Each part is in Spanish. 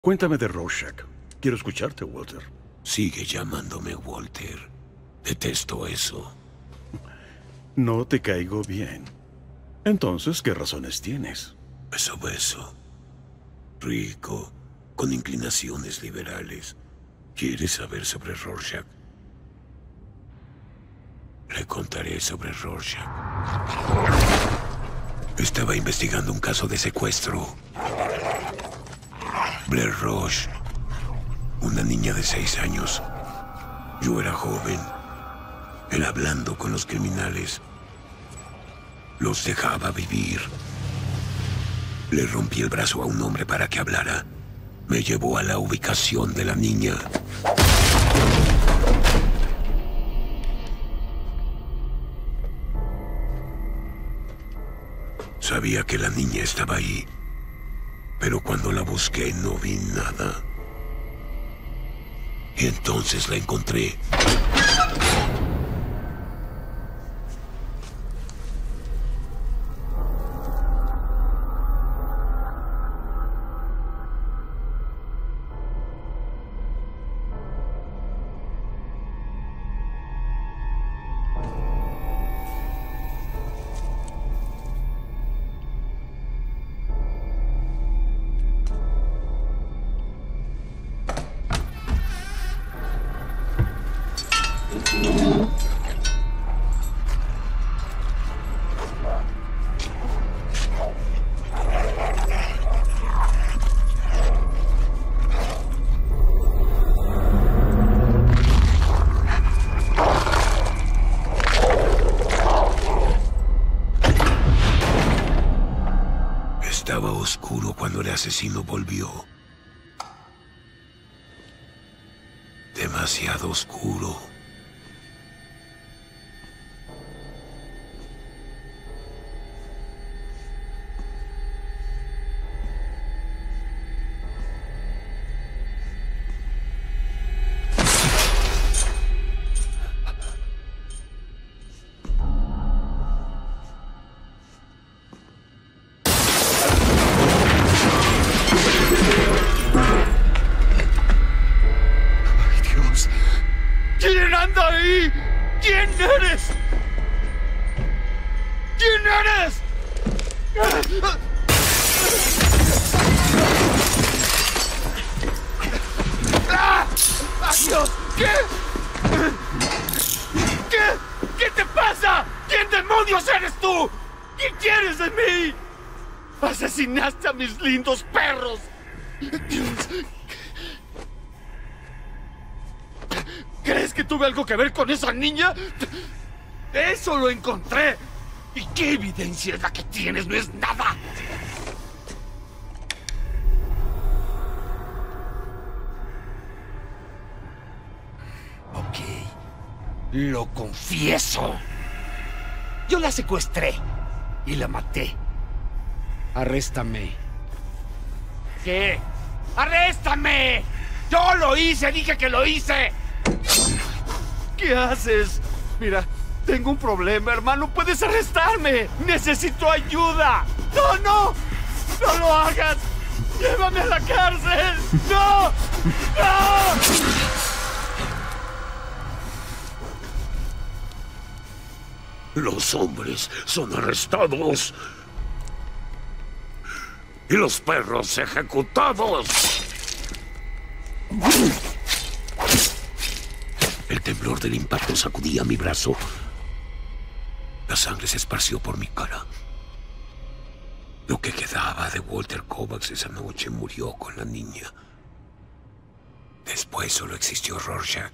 Cuéntame de Rorschach. Quiero escucharte, Walter. Sigue llamándome Walter. Detesto eso. No te caigo bien. Entonces, ¿qué razones tienes? Es obeso, rico, con inclinaciones liberales. ¿Quieres saber sobre Rorschach? Le contaré sobre Rorschach. Estaba investigando un caso de secuestro. Blair Roche, una niña de 6 años. Yo era joven. Él hablando con los criminales. Los dejaba vivir. Le rompí el brazo a un hombre para que hablara. Me llevó a la ubicación de la niña. Sabía que la niña estaba ahí, pero cuando la busqué no vi nada. Y entonces la encontré. Estaba oscuro cuando el asesino volvió. Demasiado oscuro. ¿Quién anda ahí? ¿Quién eres? ¿Quién eres? ¡Ah! ¡Dios! ¿Qué? ¿Qué te pasa? ¿Quién demonios eres tú? ¿Qué quieres de mí? Asesinaste a mis lindos perros. Dios. ¿Crees que tuve algo que ver con esa niña? Eso lo encontré. ¿Y qué evidencia es la que tienes? No es nada. Ok. Lo confieso. Yo la secuestré y la maté. Arréstame. ¿Qué? ¡Arréstame! ¡Yo lo hice! ¡Dije que lo hice! ¿Qué haces? Mira, tengo un problema, hermano. ¡Puedes arrestarme! ¡Necesito ayuda! ¡No, no! ¡No lo hagas! ¡Llévame a la cárcel! ¡No! ¡No! Los hombres son arrestados. Y los perros ejecutados. El temblor del impacto sacudía mi brazo. La sangre se esparció por mi cara. Lo que quedaba de Walter Kovacs esa noche murió con la niña. Después solo existió Rorschach.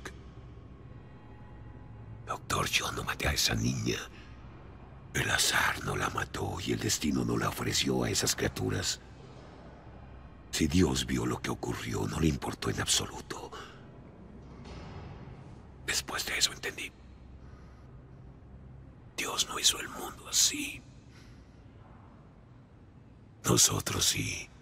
Doctor, yo no maté a esa niña. El azar no la mató y el destino no la ofreció a esas criaturas. Si Dios vio lo que ocurrió, no le importó en absoluto. Después de eso entendí. Dios no hizo el mundo así. Nosotros sí.